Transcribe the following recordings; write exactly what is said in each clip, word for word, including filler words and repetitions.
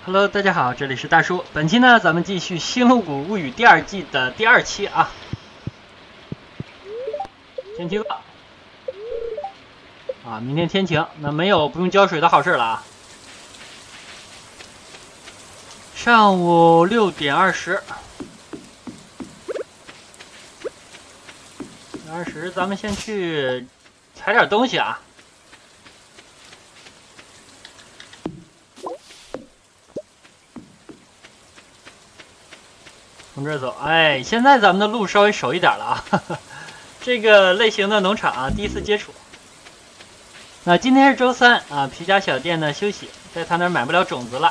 Hello， 大家好，这里是大叔。本期呢，咱们继续《星露谷物语》第二季的第二期啊。天气恶啊，明天天晴，那没有不用浇水的好事了啊。上午六点二十，二十，咱们先去采点东西啊。从这儿走，哎，现在咱们的路稍微熟一点了啊，呵呵，这个类型的农场啊，第一次接触。那今天是周三啊，皮夹小店呢休息，在他那儿买不了种子了。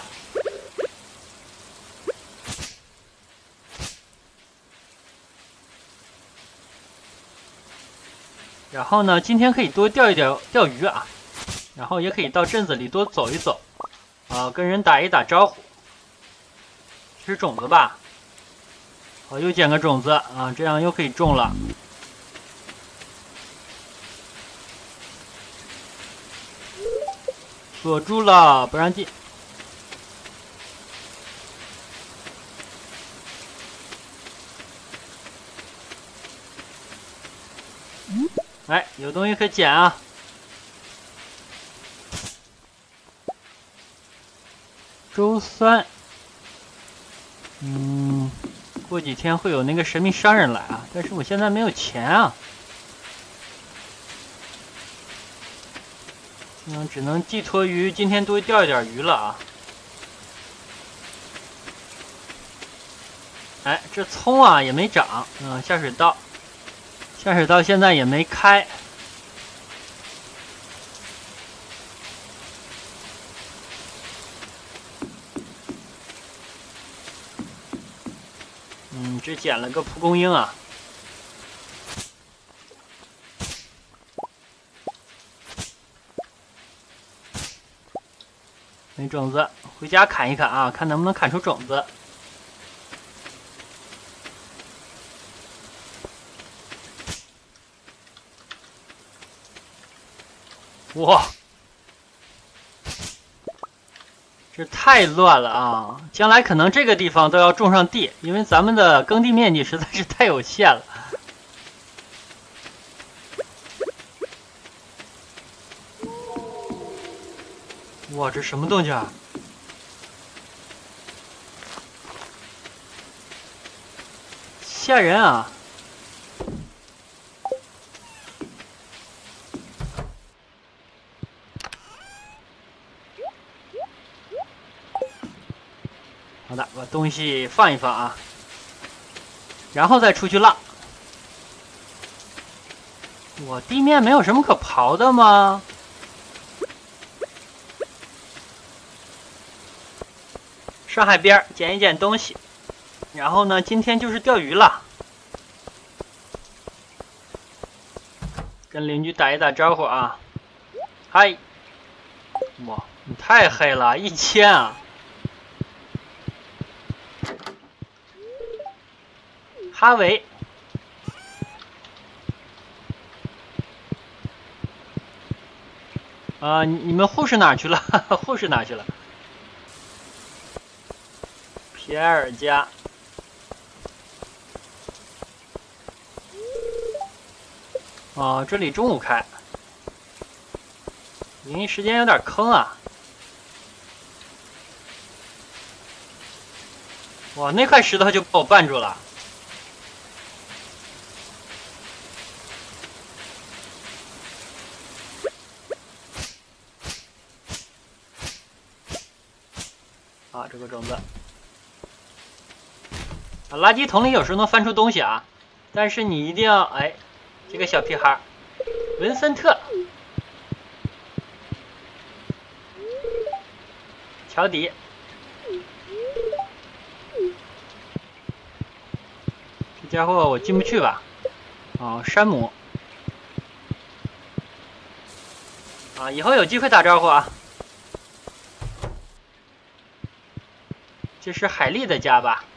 然后呢，今天可以多钓一钓钓鱼啊，然后也可以到镇子里多走一走，啊，跟人打一打招呼。这是种子吧？好，又捡个种子啊，这样又可以种了。锁住了，不让进。哎，有东西可捡啊！周三，嗯。过几天会有那个神秘商人来啊，但是我现在没有钱啊，嗯，只能寄托于今天多钓一点鱼了啊。哎，这葱啊也没长，嗯，下水道，下水道现在也没开。嗯，只捡了个蒲公英啊。没种子，回家砍一砍啊，看能不能砍出种子。哇，这太乱了啊！将来可能这个地方都要种上地，因为咱们的耕地面积实在是太有限了。哇，这什么动静啊？吓人啊！好的，把东西放一放啊，然后再出去浪。我地面没有什么可刨的吗？上海边捡一捡东西，然后呢，今天就是钓鱼了。跟邻居打一打招呼啊，嗨！哇，你太黑了，一千啊！哈维，啊、呃，你们护士哪去了？护士哪去了？皮埃尔家。哦，这里中午开，营业时间有点坑啊。哇，那块石头就把我绊住了。啊，这个种子。啊，垃圾桶里有时候能翻出东西啊，但是你一定要哎，这个小屁孩，文森特，乔迪，这家伙我进不去吧？哦，山姆，啊，以后有机会打招呼啊。这是海莉的家吧？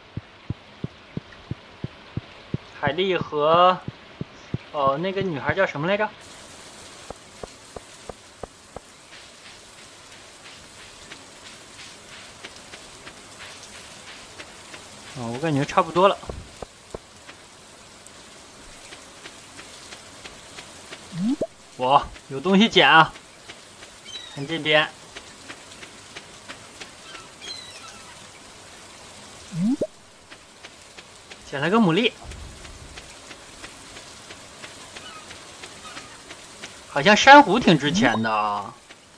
海莉和哦，那个女孩叫什么来着？ 哦，我感觉差不多了。哇，有东西捡啊！看这边。捡了个牡蛎，好像珊瑚挺值钱的啊。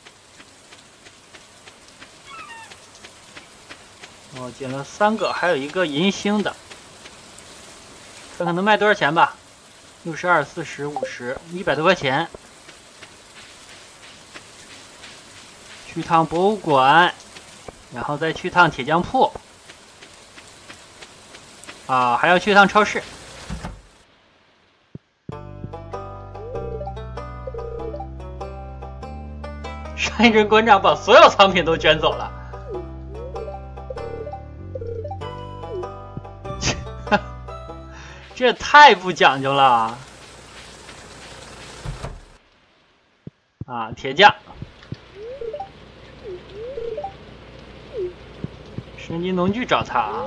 哦，捡了三个，还有一个银星的，看看能卖多少钱吧。六十二、四十、五十，一百多块钱。去趟博物馆，然后再去趟铁匠铺。啊，还要去趟超市。上一任馆长把所有藏品都捐走了。这也太不讲究了啊！铁匠，神经农具找他啊！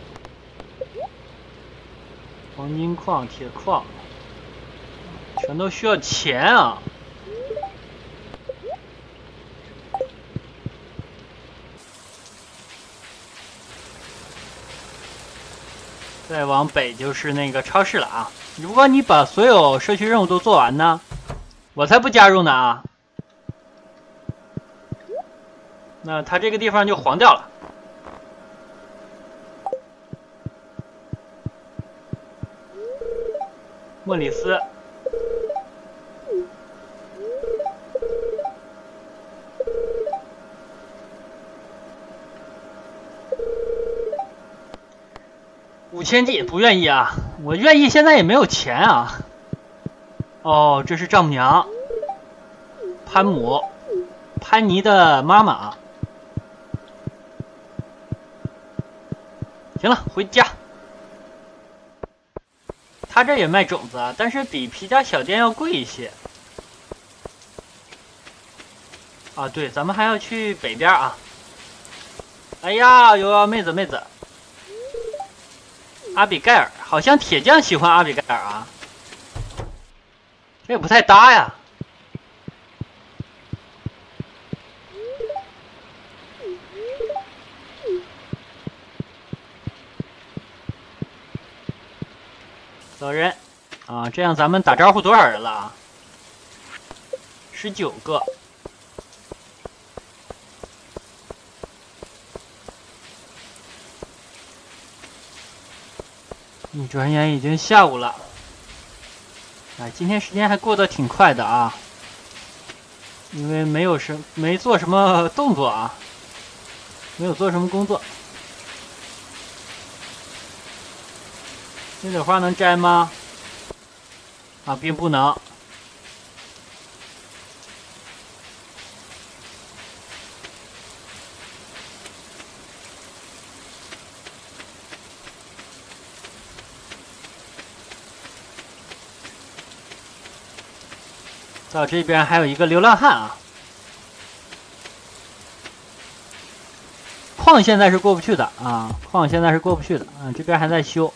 黄金矿、铁矿，全都需要钱啊！再往北就是那个超市了啊！如果你把所有社区任务都做完呢，我才不加入呢啊！那他这个地方就黄掉了。莫里斯，五千 G 不愿意啊，我愿意，现在也没有钱啊。哦，这是丈母娘，潘姆，潘妮的妈妈。行了，回家。他这也卖种子啊，但是比皮家小店要贵一些。啊，对，咱们还要去北边啊。哎呀，有妹子妹子，阿比盖尔，好像铁匠喜欢阿比盖尔啊，这也不太搭呀。走人啊！这样咱们打招呼多少人了啊？十九个。一转眼已经下午了。哎，今天时间还过得挺快的啊，因为没有什没做什么动作啊，没有做什么工作。金嘴花能摘吗？啊，并不能。到这边还有一个流浪汉啊，矿现在是过不去的啊，矿现在是过不去的啊，这边还在修。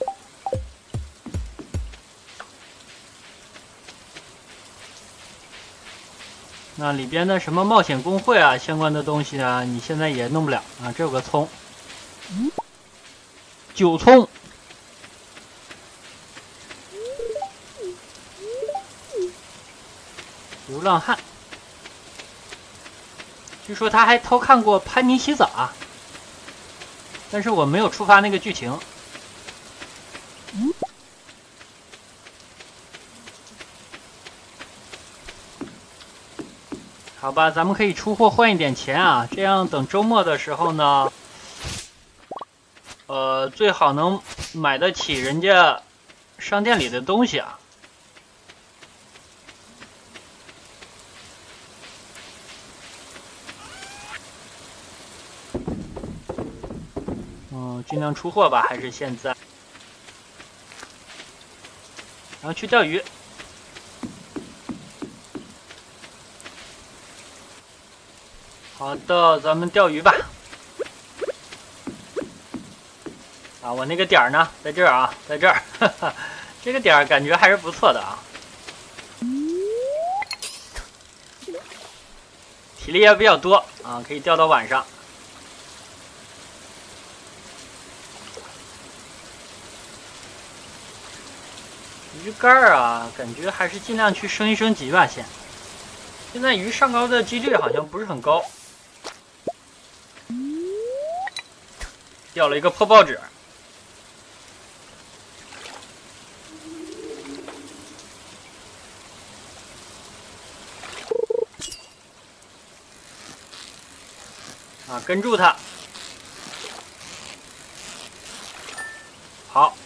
那里边的什么冒险工会啊，相关的东西啊，你现在也弄不了啊。这有个葱，九葱，流浪汉。据说他还偷看过潘妮洗澡啊，但是我没有触发那个剧情。好吧，咱们可以出货换一点钱啊，这样等周末的时候呢，呃，最好能买得起人家商店里的东西啊。嗯，尽量出货吧，还是现在。然后去钓鱼。好的，咱们钓鱼吧。啊， 啊，我那个点儿呢，在这儿啊，在这儿，哈哈，这个点儿感觉还是不错的啊。体力也比较多啊，可以钓到晚上。鱼竿儿啊，感觉还是尽量去升一升级吧，先。现在鱼上钩的几率好像不是很高。钓了一个破报纸。啊，跟住它。好。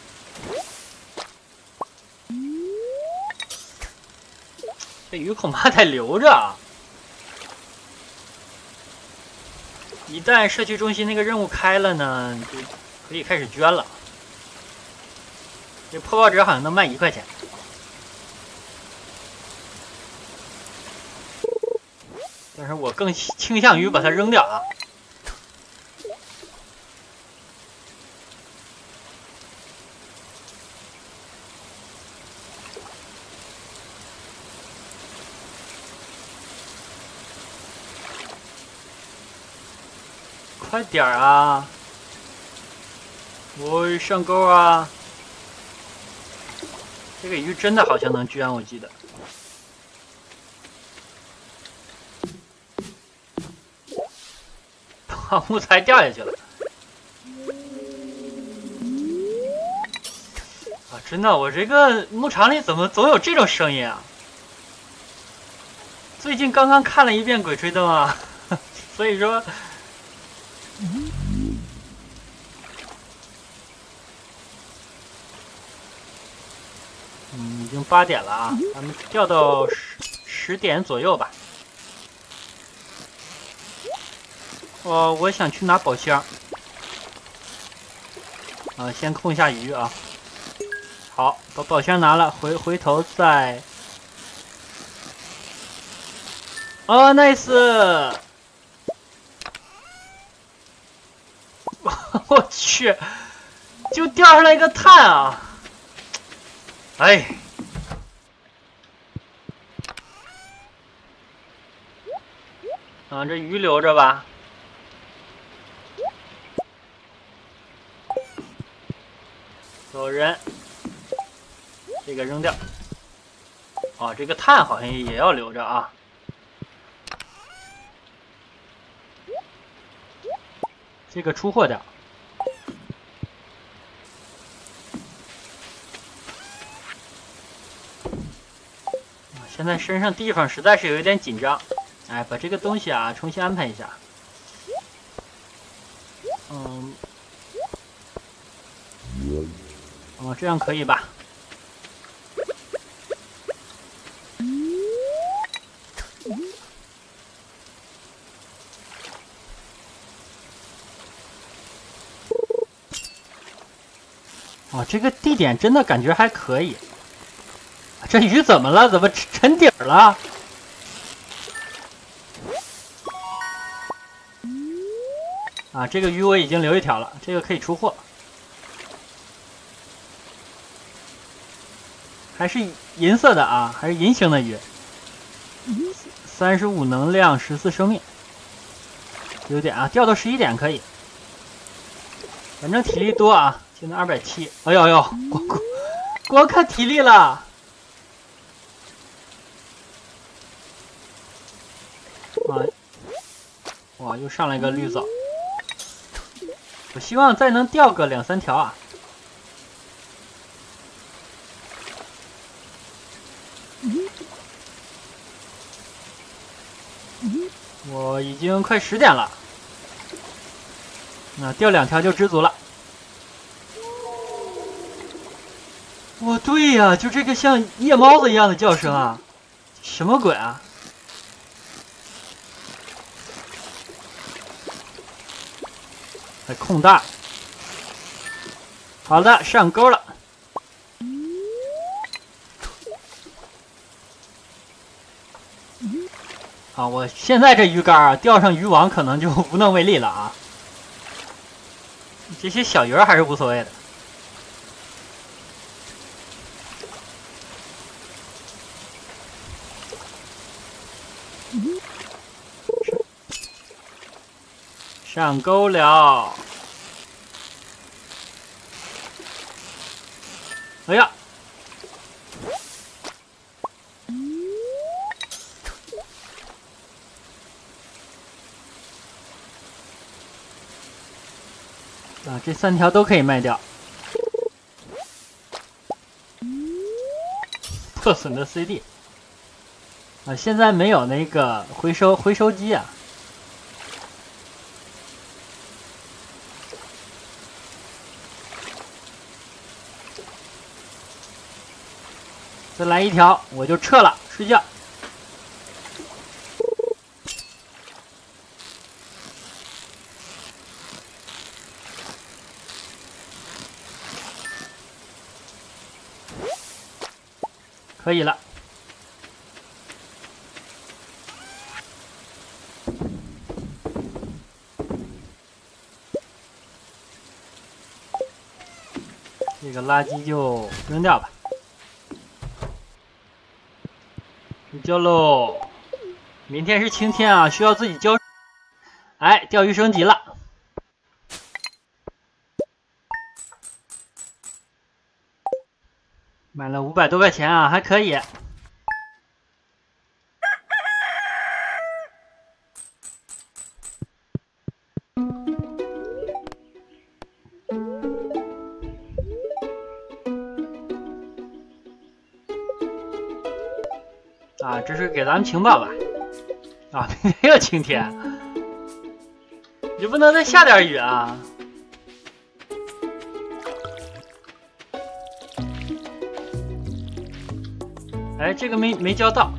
这鱼恐怕得留着啊！一旦社区中心那个任务开了呢，就可以开始捐了。这破报纸好像能卖一块钱。但是我更倾向于把它扔掉啊！快点儿啊！我上钩啊！这个鱼真的好像能捐，我记得。木材掉下去了啊！真的，我这个牧场里怎么总有这种声音啊？最近刚刚看了一遍《鬼吹灯》啊，所以说，嗯，已经八点了啊，咱们钓到十十点左右吧。哦，我想去拿宝箱。啊，先控一下鱼啊。好，把宝箱拿了，回回头再。哦 ，nice！ 我去，就钓上来一个碳啊！哎。啊，这鱼留着吧。走人，这个扔掉。哦，这个碳好像也要留着啊。这个出货掉。现在身上地方实在是有一点紧张，哎，把这个东西啊重新安排一下。嗯。哦，这样可以吧？哦，这个地点真的感觉还可以。这鱼怎么了？怎么沉底儿了？啊，这个鱼我已经留一条了，这个可以出货。还是银色的啊，还是银星的鱼。三十五能量，十四生命。有点啊，钓到十一点可以。反正体力多啊，现在二百七。哎呦呦，光光光看体力了。啊！哇，又上来个绿藻。我希望再能钓个两三条啊。我已经快十点了，那钓两条就知足了。哦，对呀，就这个像夜猫子一样的叫声啊，什么鬼啊？还控大。好的，上钩了。啊，我现在这鱼竿啊，钓上渔网可能就无能为力了啊。 这些小鱼儿还是无所谓的。上钩了！哎呀！啊，这三条都可以卖掉。破损的 C D。啊，现在没有那个回收回收机啊。再来一条，我就撤了，睡觉。可以了。这个垃圾就扔掉吧。睡觉喽！明天是晴天啊，需要自己浇。哎，钓鱼升级了。买了五百多块钱啊，还可以。啊，这是给咱们情报吧？啊，明天又晴天，你不能再下点雨啊！哎，这个没没浇到。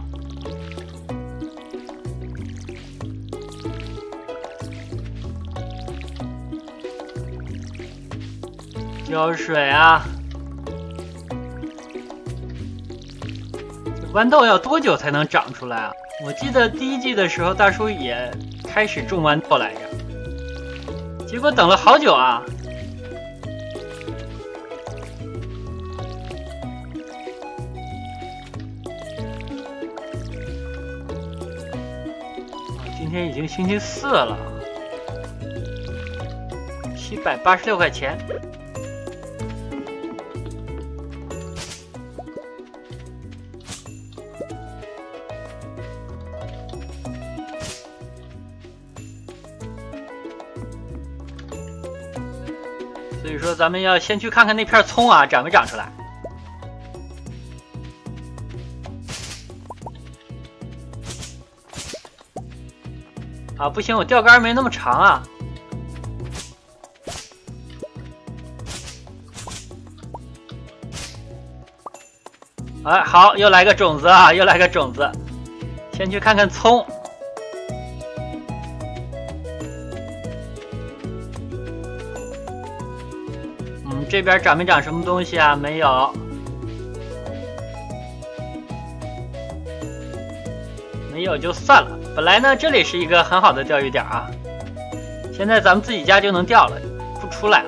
浇水啊！这豌豆要多久才能长出来啊？我记得第一季的时候，大叔也开始种豌豆来着，结果等了好久啊。今天已经星期四了，七百八十六块钱。所以说，咱们要先去看看那片葱啊，长没长出来。啊，不行，我钓竿没那么长啊。哎，好，又来个种子啊，又来个种子。先去看看葱。嗯，这边长没长什么东西啊？没有。没有就算了。本来呢，这里是一个很好的钓鱼点啊，现在咱们自己家就能钓了，不出来了。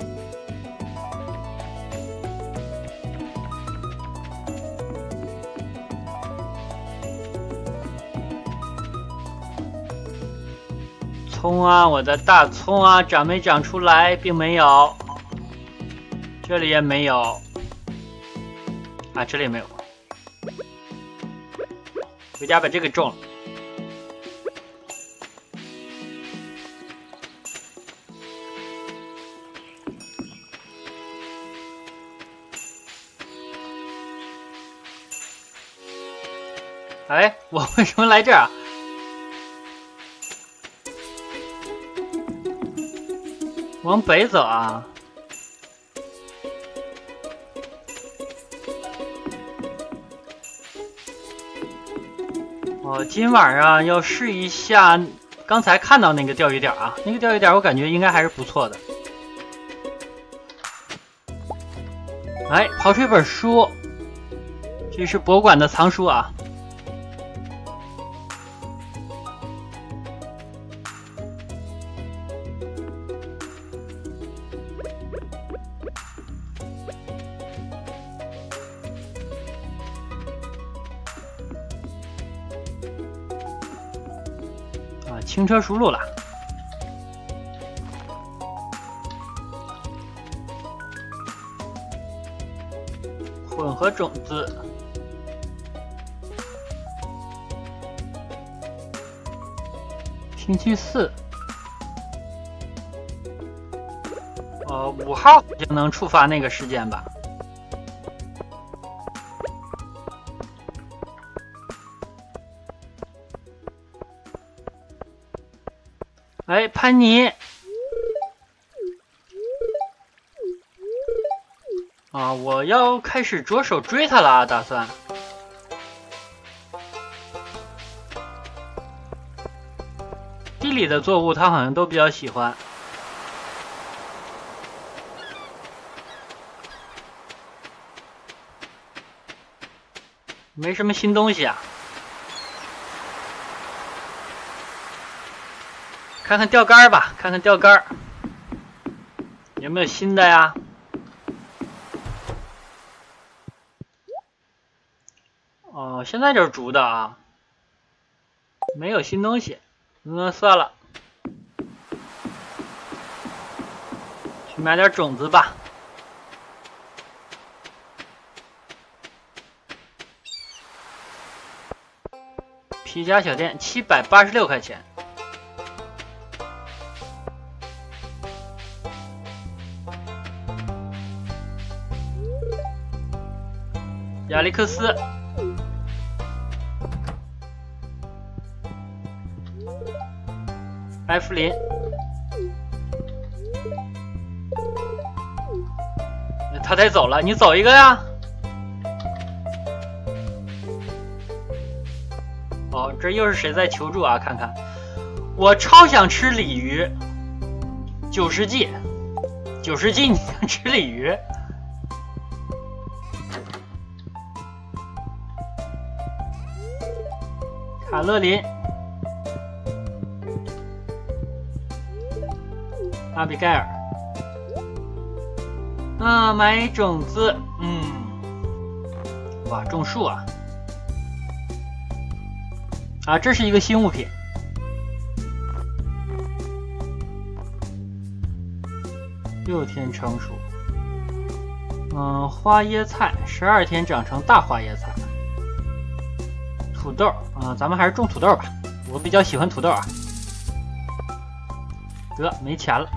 葱啊，我的大葱啊，长没长出来？并没有，这里也没有，啊，这里也没有。回家把这个种了。哎，我为什么来这儿啊？往北走啊！我今晚上要试一下刚才看到那个钓鱼点啊，那个钓鱼点我感觉应该还是不错的。哎，刨出一本书，这是博物馆的藏书啊。 轻车熟路了。混合种子。星期四。呃，五号就能触发那个事件吧？哎，潘妮。啊，我要开始着手追他了啊，打算。地里的作物他好像都比较喜欢。没什么新东西啊。看看钓竿吧，看看钓竿有没有新的呀？哦，现在就是竹的啊，没有新东西，那算了，去买点种子吧。皮夹小店七百八十六块钱。亚历克斯，埃弗林，他得走了，你走一个呀。哦，这又是谁在求助啊？看看，我超想吃鲤鱼，九十 G， 九十 G 你想吃鲤鱼？卡勒林，阿比盖尔，啊，买种子，嗯，哇，种树啊，啊，这是一个新物品，六天成熟，嗯，花椰菜，十二天长成大花椰菜。土豆啊，咱们还是种土豆吧，我比较喜欢土豆啊。得，没钱了，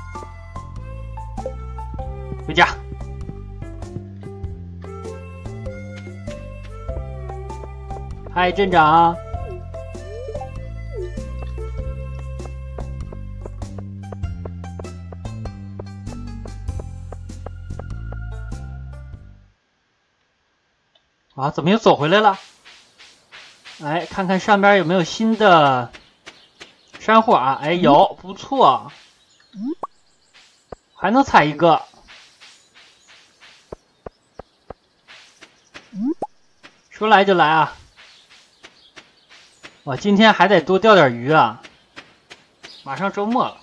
回家。嗨，镇长。啊，怎么又走回来了？哎，看看上边有没有新的山货啊？哎，有，不错，还能采一个。说来就来啊！我今天还得多钓点鱼啊！马上周末了。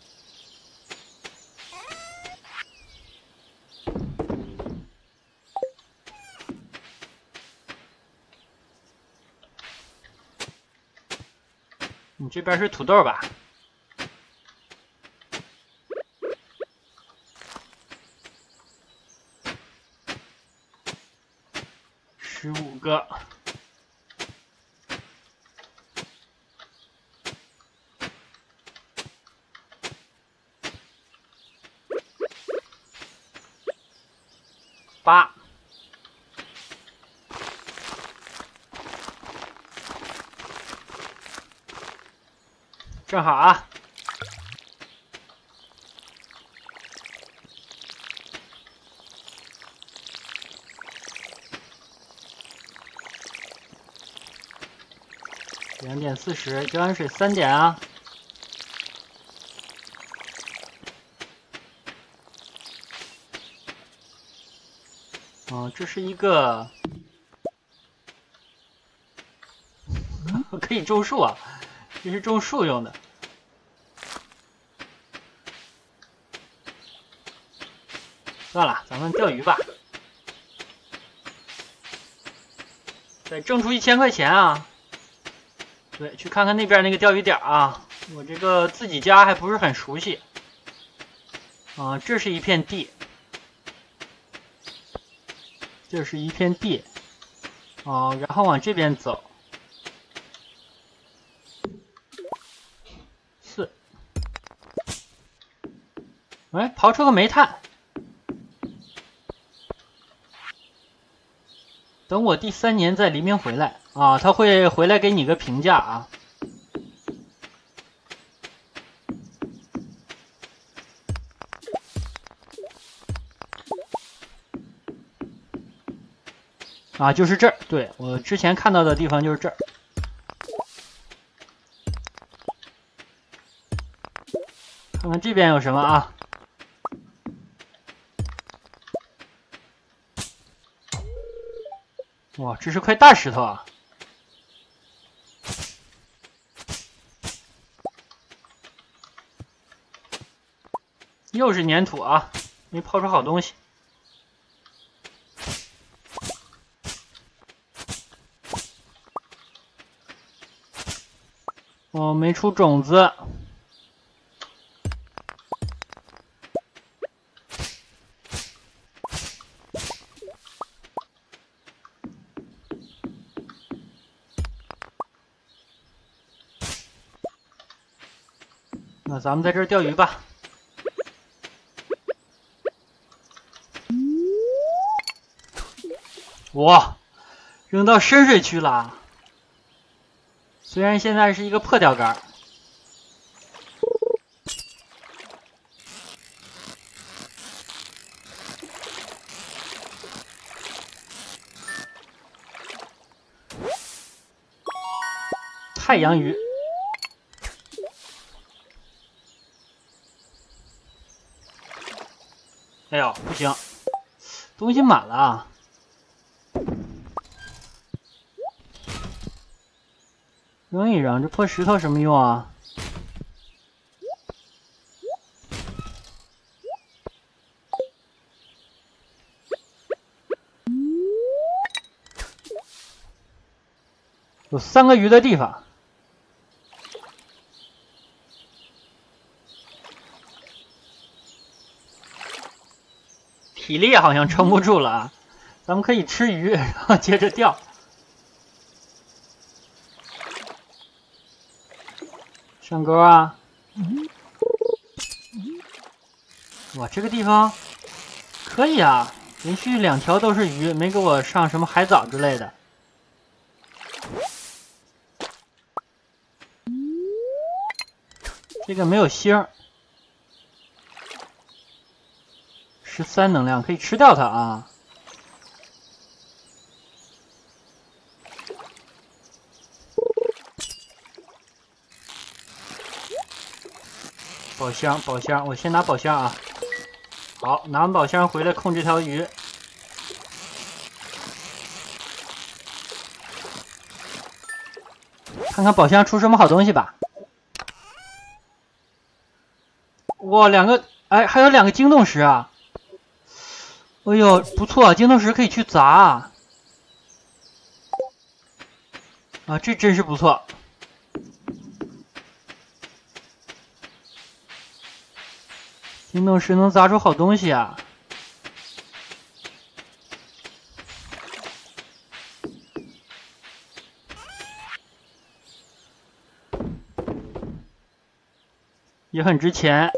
你这边是土豆吧？十五个。八。正好啊。两点四十，浇完水三点啊。哦，这是一个可以种树啊，这是种树用的。算了，咱们钓鱼吧。得挣出一千块钱啊！ 对，去看看那边那个钓鱼点啊。我这个自己家还不是很熟悉。啊，这是一片地，这是一片地。哦，然后往这边走。四。哎，刨出个煤炭。等我第三年再黎明回来啊，他会回来给你个评价啊。啊，就是这儿，对，我之前看到的地方就是这儿。看看这边有什么啊？哇，这是块大石头啊！又是粘土啊，没抛出好东西。哦，没出种子。那咱们在这儿钓鱼吧。哇，扔到深水区了。虽然现在是一个破钓竿。太阳鱼。哎呦，不行，东西满了啊！扔一扔，这破石头什么用啊？有三个鱼的地方。体力好像撑不住了啊，咱们可以吃鱼，然后接着钓。上钩啊！哇，这个地方可以啊，连续两条都是鱼，没给我上什么海藻之类的。这个没有星。十三能量可以吃掉它啊！宝箱，宝箱，我先拿宝箱啊！好，拿完宝箱回来控这条鱼。看看宝箱出什么好东西吧。哇，两个，哎，还有两个晶洞石啊！哎呦，不错，晶洞石可以去砸啊！啊，这真是不错。晶洞石能砸出好东西啊！也很值钱。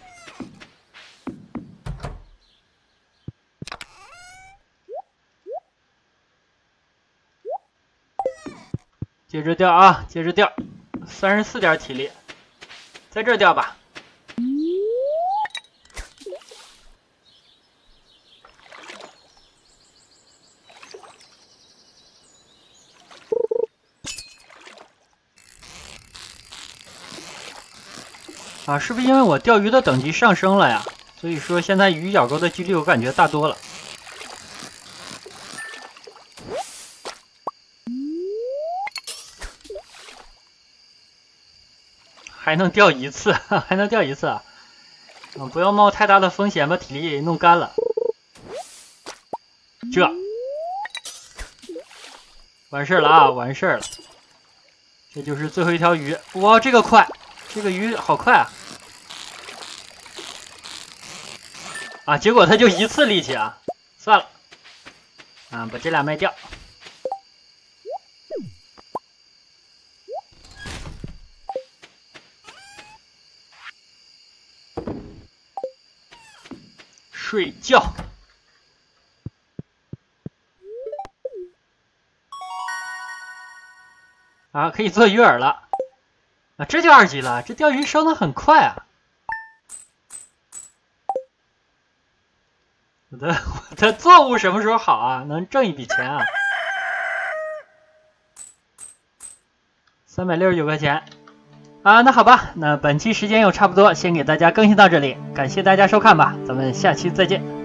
接着钓啊，接着钓，三十四点体力，在这儿钓吧。啊，是不是因为我钓鱼的等级上升了呀？所以说现在鱼咬钩的几率我感觉大多了。还能钓一次，还能钓一次啊！啊，不要冒太大的风险把体力弄干了。这完事儿了啊，完事儿了。 这就是最后一条鱼。哇，这个快，这个鱼好快啊！啊，结果它就一次力气啊，算了，啊，把这俩卖掉。睡觉。啊，可以做鱼饵了。啊，这就二级了，这钓鱼升的很快啊。我的我的作物什么时候好啊？能挣一笔钱啊！三百六十九块钱。啊，那好吧，那本期时间又差不多，先给大家更新到这里，感谢大家收看吧，咱们下期再见。